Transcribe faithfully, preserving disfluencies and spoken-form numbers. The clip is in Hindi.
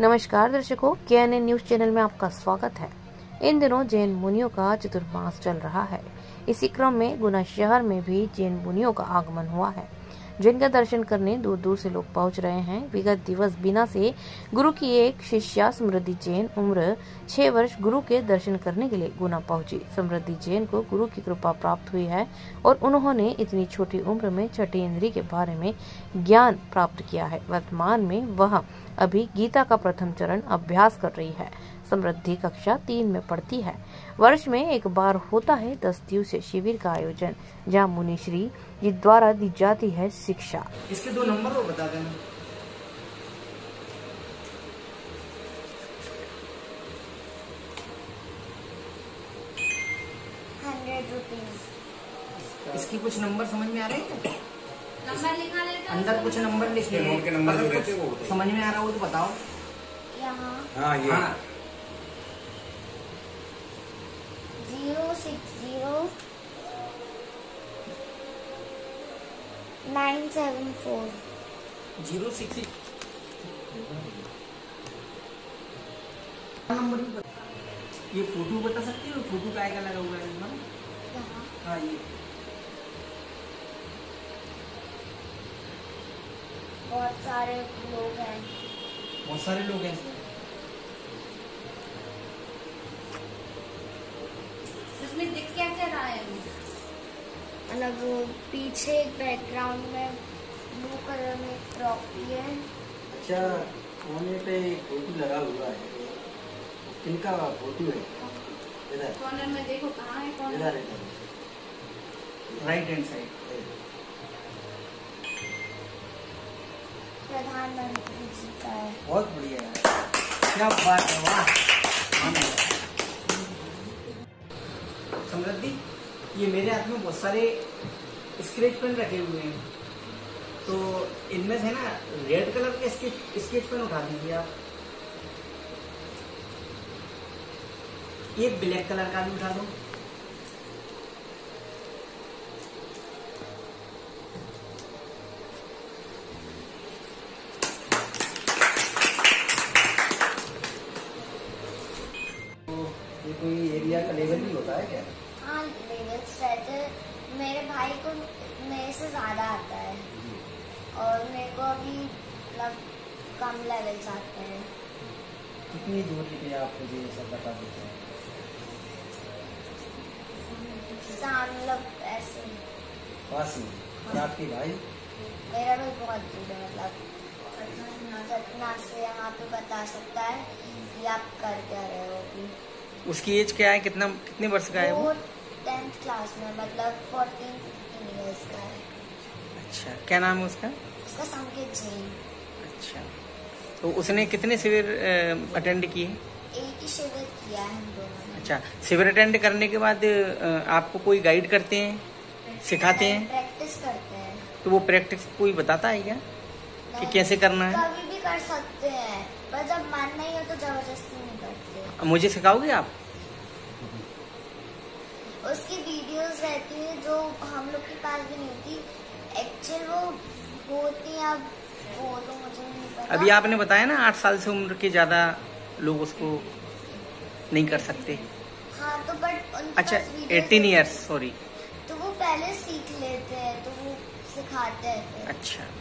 नमस्कार दर्शकों, के एन एन न्यूज चैनल में आपका स्वागत है। इन दिनों जैन मुनियों का चतुर्मास चल रहा है। इसी क्रम में गुना शहर में भी जैन मुनियों का आगमन हुआ है, जिनका दर्शन करने दूर दूर से लोग पहुंच रहे हैं। विगत दिवस बिना से गुरु की एक शिष्या समृद्धि जैन उम्र छह वर्ष गुरु के दर्शन करने के लिए गुना पहुंची। समृद्धि जैन को गुरु की कृपा प्राप्त हुई है और उन्होंने इतनी छोटी उम्र में छठी इंद्री के बारे में ज्ञान प्राप्त किया है। वर्तमान में वह अभी गीता का प्रथम चरण अभ्यास कर रही है। समृद्धि कक्षा तीन में पढ़ती है। वर्ष में एक बार होता है दस दिवसीय शिविर का आयोजन, जहाँ मुनिश्री जी द्वारा दी जाती है शिक्षा। इसके दो नंबर वो बता देना। Hundred rupees. इसकी कुछ नंबर समझ में आ रहे हैं? नंबर लिखा लेते अंदर कुछ नंबर लिख ले। के नंबर जो रहते हैं वो समझ में आ रहा हो तो बताओ। यहाँ हाँ ये हाँ। Zero six zero nine seven four. Zero six number भी बता। ये फोटो बता सकते हो? फोटो का लगा हुआ है इसमें? यहाँ हाँ ये बहुत सारे लोग हैं। बहुत सारे लोग हैं इसमें। इसमें दिख क्या क्या रहा है? मतलब वो पीछे एक बैकग्राउंड में ब्लू कलर में एक ट्रॉफी है। अच्छा, कोने पे फोटो लगा हुआ है। किनका फोटो है? इधर कॉर्नर में देखो कहाँ है कॉर्नर? इधर इधर राइट हैंड साइड। प्रधानमंत्री जी का है। बहुत बढ़िया है, क्या बात है, वाह। समृद्धि, ये मेरे हाथ में बहुत सारे स्केच पेन रखे हुए हैं, तो इनमें से ना रेड कलर के स्केच स्केच पेन उठा दीजिए आप। एक ब्लैक कलर का भी उठा दो। ये कोई एरिया का लेवल भी होता है क्या? हाँ, लेवल्स रहते हैं। मेरे भाई को मेरे से ज्यादा आता है और मेरे को अभी मतलब कम लेवल्स आते हैं। कितनी दूर के आप मुझे ये सब बता देते हैं? सा- मतलब ऐसे पास में आपके भाई? मेरा भी बहुत दूर है, मतलब सतना से यहाँ पे बता सकता है कि आप कर क्या रहे हो अभी। उसकी एज क्या है? कितना कितने वर्ष का है वो? वो टेंथ क्लास में, मतलब फोर्टीन फिफ्टीन ईयर्स का है। अच्छा, क्या नाम है उसका? उसका संकेत जैन। अच्छा, तो उसने कितने शिविर अटेंड किए? एक ही शिविर किया है हम दोनों ने। अच्छा, शिविर अटेंड करने के बाद अ, आपको कोई गाइड करते हैं, सिखाते हैं? प्रैक्टिस करते हैं। तो वो प्रैक्टिस कोई बताता है क्या कि कैसे करना है? कभी भी कर सकते हैं, पर जब मन नहीं हो तो जबरदस्ती नहीं करते। मुझे सिखाओगे आप? उसकी वीडियोस रहती है जो हम लोग के पास भी नहीं होती। एक्चुअल वो होती है, अब वो तो मुझे नहीं पता। अभी आपने बताया ना आठ साल से उम्र के ज्यादा लोग उसको नहीं कर सकते। हाँ, तो बट उनके अच्छा, पास videos एटीन होती- ईयर्स, सॉरी। तो वो पहले सीख लेते हैं, तो वो सिखाते हैं फिर। अच्छा।